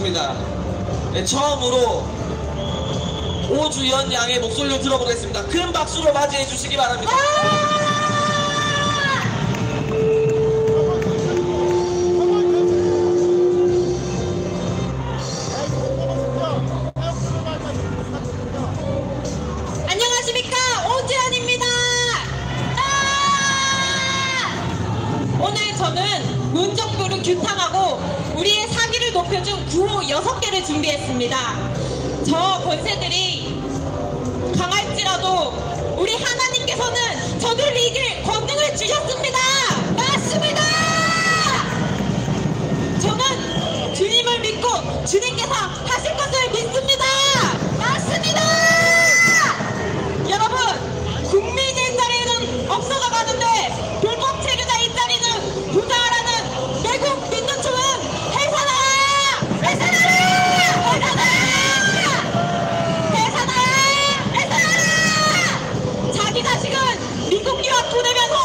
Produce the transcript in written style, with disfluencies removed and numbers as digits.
하겠습니다. 네, 처음으로 오주연 양의 목소리로 들어보겠습니다. 큰 박수로 맞이해 주시기 바랍니다. 안녕하십니까, 오주연입니다. 오늘 저는 문정부를 규탄하고 우리의 사기를 높여준 구호 6개를 준비했습니다. 저 권세들이 강할지라도 우리 하나님께서는 저들을 이길 권능을 주셨습니다. 맞습니다. 저는 주님을 믿고 주님께서 하실 것을 믿습니다. 맞습니다. 여러분, 국민 일자리는 없어져 가는데 불법 체류자 일자리는 부자라는 외국 민노총은 해산하라! 해산하라! 해산하라! 해산하라! 자기 자식은 미국 유학 보내면서